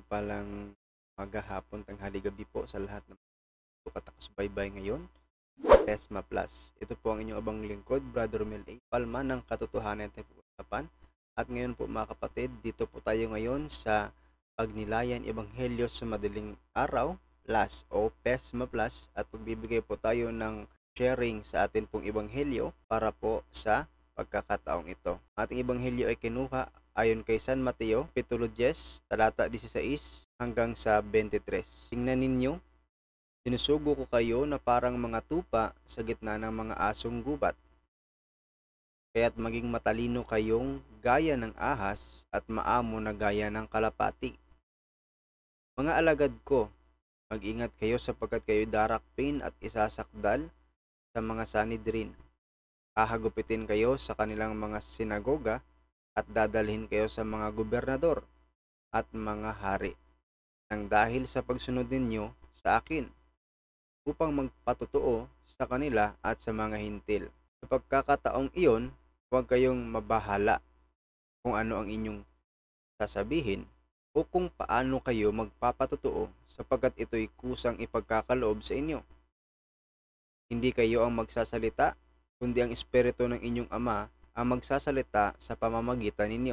mapagpalang maghapon, tanghali, gabi po sa lahat ng katakasubaybay ngayon. Tesma Plus. Ito po ang inyong abang lingkod, Brother Mel A. Palma ng katotohanan tayo pag-usapan. At ngayon po mga kapatid, dito po tayo ngayon sa Pagnilayan Ebanghelyo sa Madaling Araw Plus o Pesma Plus at pagbibigay po tayo ng sharing sa atin pong Ebanghelyo para po sa pagkakataong ito. Ating Ebanghelyo ay kinuha ayon kay San Mateo, Kapitulo 10, talata 16 hanggang sa 23. Tingnan ninyo, sinusugo ko kayo na parang mga tupa sa gitna ng mga asong gubat. Kaya't maging matalino kayong gaya ng ahas at maamo na gaya ng kalapati. Mga alagad ko, mag-ingat kayo sapagkat kayo darakpin at isasakdal sa mga Sanhedrin. Hahagupitin kayo sa kanilang mga sinagoga at dadalhin kayo sa mga gobernador at mga hari nang dahil sa pagsunod ninyo sa akin upang magpatotoo sa kanila at sa mga hintil. Sa pagkakataong iyon, huwag kayong mabahala kung ano ang inyong sasabihin o kung paano kayo magpapatotoo sapagkat ito'y kusang ipagkakaloob sa inyo. Hindi kayo ang magsasalita, kundi ang Espiritu ng inyong Ama ang magsasalita sa pamamagitan ninyo.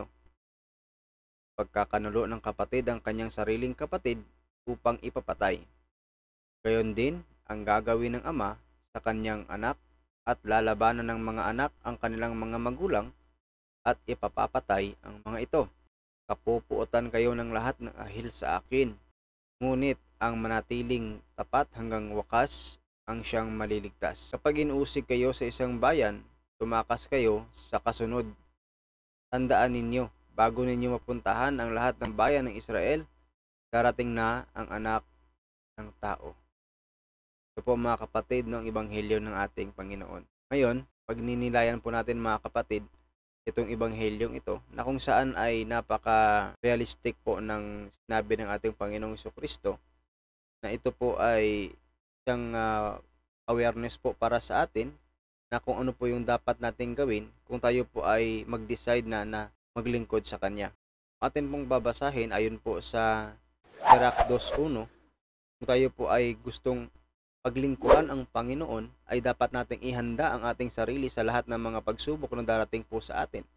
Pagkakanulo ng kapatid ang kanyang sariling kapatid upang ipapatay. Gayon din ang gagawin ng ama sa kanyang anak at lalabanan ng mga anak ang kanilang mga magulang at ipapapatay ang mga ito. Kapupuotan kayo ng lahat ng ahil sa akin, ngunit ang manatiling tapat hanggang wakas ang siyang maliligtas. Kapag inuusig kayo sa isang bayan, tumakas kayo sa kasunod. Tandaan ninyo, bago ninyo mapuntahan ang lahat ng bayan ng Israel, darating na ang anak ng tao. Ito po mga kapatid ng Ebanghelyo ng ating Panginoon. Ngayon, pagninilayan po natin mga kapatid, itong Ebanghelyong ito, na kung saan ay napaka-realistic po ng sinabi ng ating Panginoong Jesucristo, na ito po ay isang awareness po para sa atin, na kung ano po yung dapat nating gawin kung tayo po ay mag-decide na maglingkod sa Kanya. Atin pong babasahin ayon po sa Sirach 2:1, kung tayo po ay gustong paglingkuran ang Panginoon, ay dapat nating ihanda ang ating sarili sa lahat ng mga pagsubok na darating po sa atin.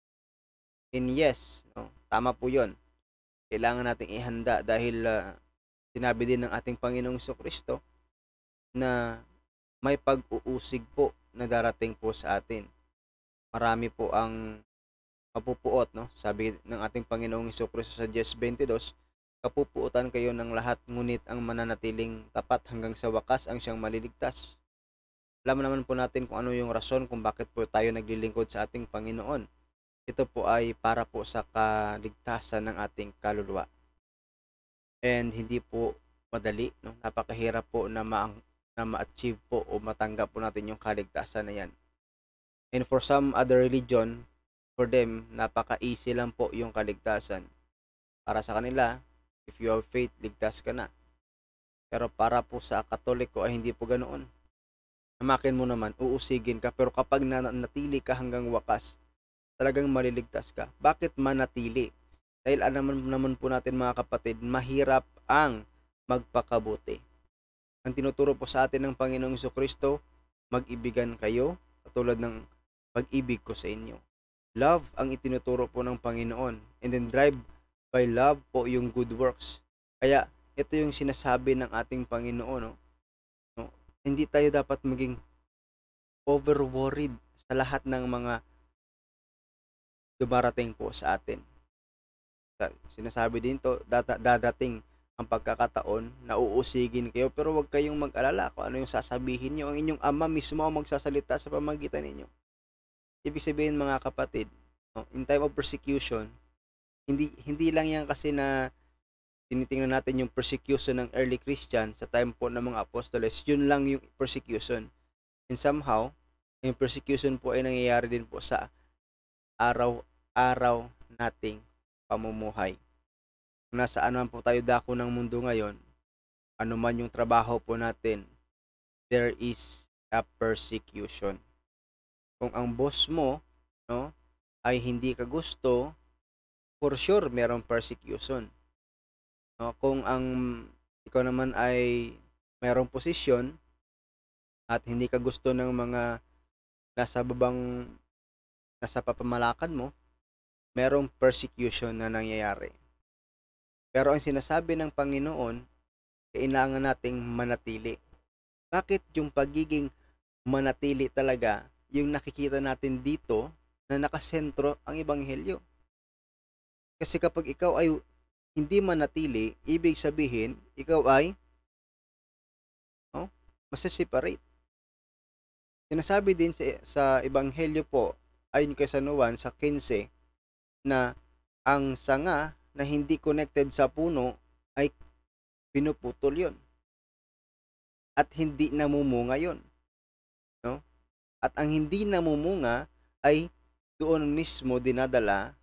And yes, tama po yun. Kailangan nating ihanda dahil sinabi din ng ating Panginoong Jesucristo na may pag-uusig po na darating po sa atin. Marami po ang mapupuot, no? Sabi ng ating Panginoong Jesucristo sa 10:22, kapupuotan kayo ng lahat, ngunit ang mananatiling tapat hanggang sa wakas ang siyang maliligtas. Alam naman po natin kung ano yung rason kung bakit po tayo naglilingkod sa ating Panginoon. Ito po ay para po sa kaligtasan ng ating kaluluwa. And hindi po madali, no? Napakahirap po na ma-achieve po o matanggap po natin yung kaligtasan na yan. And for some other religion, for them, napaka-easy lang po yung kaligtasan. Para sa kanila, if you have faith, ligtas ka na. Pero para po sa Katoliko ay hindi po ganoon. Hamakin mo naman, uusigin ka, pero kapag natili ka hanggang wakas, talagang maliligtas ka. Bakit manatili? Dahil naman po natin mga kapatid, mahirap ang magpakabuti. Ang tinuturo po sa atin ng Panginoong Jesucristo, mag-ibigan kayo, katulad ng pag-ibig ko sa inyo. Love ang itinuturo po ng Panginoon, and then drive by love po yung good works. Kaya ito yung sinasabi ng ating Panginoon, no? Hindi tayo dapat maging over-worried sa lahat ng mga dumarating po sa atin. Sinasabi din to, dadating ang pagkakataon na uusigin kayo, pero huwag kayong mag-alala kung ano yung sasabihin nyo. Ang inyong Ama mismo ang magsasalita sa pamagitan ninyo. Ibig sabihin mga kapatid, in time of persecution, hindi lang yan kasi na tinitingnan natin yung persecution ng early Christian sa time po ng mga apostoles, yun lang yung persecution. And somehow, yung persecution po ay nangyayari din po sa araw-araw nating pamumuhay. Kung nasaan man po tayo dako ng mundo ngayon, ano man yung trabaho po natin, there is a persecution. Kung ang boss mo, no, ay hindi ka gusto, for sure merong persecution. Kung ang ikaw naman ay mayroong posisyon at hindi ka gusto ng mga nasa babang nasa pamamalakan mo, merong persecution na nangyayari. Pero ang sinasabi ng Panginoon, kailangan nating manatili. Bakit yung pagiging manatili talaga yung nakikita natin dito na nakasentro ang ebanghelyo? Kasi kapag ikaw ay hindi manatili, ibig sabihin, ikaw ay masiseparate. Sinasabi din sa ebanghelyo po, ayon kay San Juan sa 15, na ang sanga na hindi connected sa puno ay pinuputol yon at hindi namumunga yon, no? At ang hindi namumunga ay doon mismo dinadala,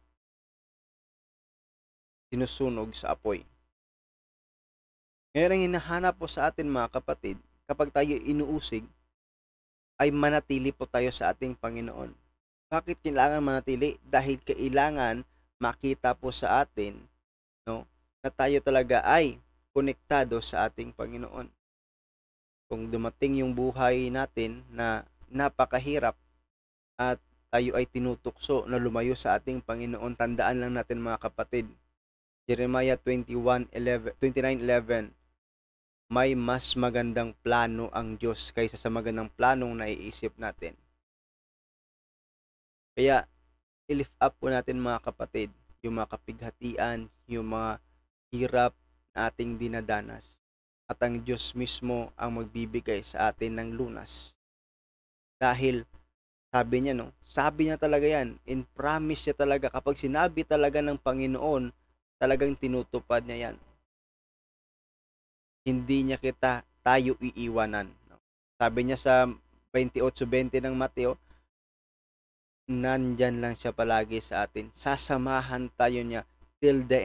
sinusunog sa apoy. Ngayon ang hinahanap po sa atin mga kapatid, kapag tayo inuusig, ay manatili po tayo sa ating Panginoon. Bakit kailangan manatili? Dahil kailangan makita po sa atin, no, na tayo talaga ay konektado sa ating Panginoon. Kung dumating yung buhay natin na napakahirap at tayo ay tinutukso na lumayo sa ating Panginoon, tandaan lang natin mga kapatid, Jeremiah 29:11, may mas magandang plano ang Diyos kaysa sa magandang planong naiisip natin. Kaya, i-lift up po natin mga kapatid, yung mga kapighatian, yung mga hirap na ating dinadanas. At ang Diyos mismo ang magbibigay sa atin ng lunas. Dahil, sabi niya talaga yan, in promise niya talaga, kapag sinabi talaga ng Panginoon, talagang tinutupad niya yan. Hindi niya tayo iiwanan. Sabi niya sa 28:20 ng Mateo, nandyan lang siya palagi sa atin. Sasamahan tayo niya till the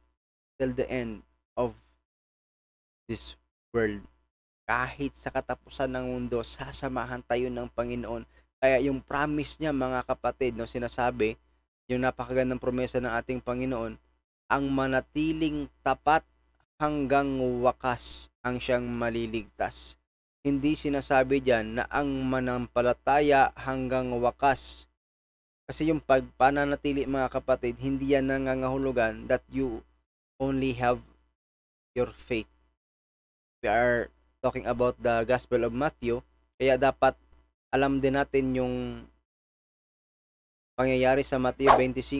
end of this world. Kahit sa katapusan ng mundo, sasamahan tayo ng Panginoon. Kaya yung promise niya mga kapatid, no, sinasabi, yung napakagandang promesa ng ating Panginoon, ang manatiling tapat hanggang wakas ang siyang maliligtas. Hindi sinasabi diyan na ang manampalataya hanggang wakas. Kasi yung pagpananatili mga kapatid, hindi yan nangangahulugan that you only have your faith. We are talking about the Gospel of Matthew, kaya dapat alam din natin yung pangyayari sa Mateo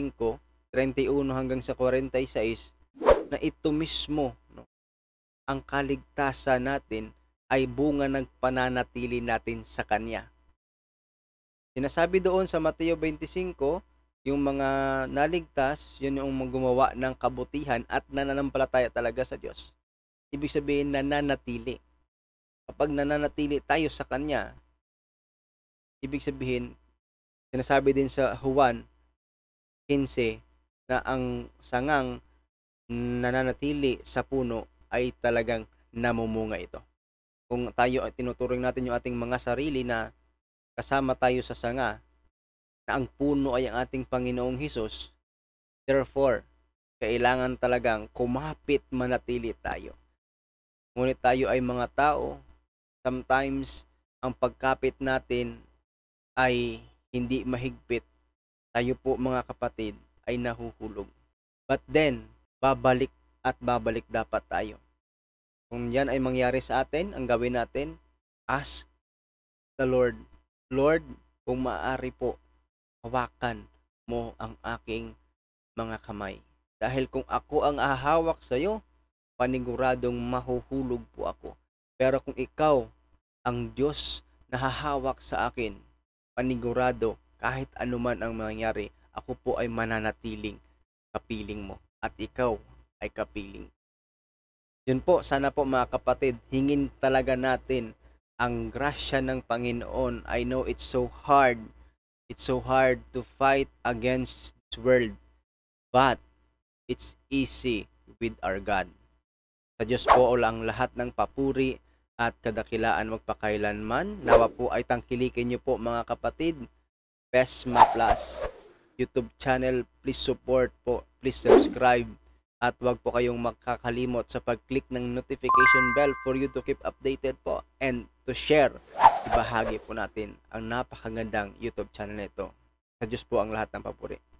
25:31 hanggang sa 46, na ito mismo, no, ang kaligtasan natin ay bunga ng pananatili natin sa Kanya. Sinasabi doon sa Mateo 25, yung mga naligtas, yun yung gumawa ng kabutihan at nananampalataya talaga sa Diyos. Ibig sabihin, nananatili. Kapag nananatili tayo sa Kanya, ibig sabihin, sinasabi din sa Juan 15, na ang sangang nananatili sa puno ay talagang namumunga ito. Kung tayo ay tinuturing natin yung ating mga sarili na kasama tayo sa sanga, na ang puno ay ang ating Panginoong Hesus, therefore, kailangan talagang kumapit manatili tayo. Ngunit tayo ay mga tao, sometimes ang pagkapit natin ay hindi mahigpit. Tayo po mga kapatid ay nahuhulog. But then, babalik at babalik dapat tayo. Kung yan ay mangyari sa atin, ang gawin natin, ask the Lord, Lord, kung maaari po, hawakan mo ang aking mga kamay. Dahil kung ako ang ahawak sa iyo, paniguradong mahuhulog po ako. Pero kung ikaw ang Diyos na hahawak sa akin, panigurado, kahit anuman ang mangyari, ako po ay mananatiling kapiling mo at ikaw ay kapiling. Yun po, sana po mga kapatid, hingin talaga natin ang grasya ng Panginoon. I know it's so hard. It's so hard to fight against this world. But it's easy with our God. Sa Diyos po ang lahat ng papuri at kadakilaan magpakailanman. Nawa po ay tangkilikin niyo po mga kapatid. Pesma Plus YouTube channel. Please support po. Please subscribe. At wag po kayong makakalimot sa pag-click ng notification bell for you to keep updated po and to share. Ibahagi po natin ang napakagandang YouTube channel nito. Sa Diyos po ang lahat ng papuri.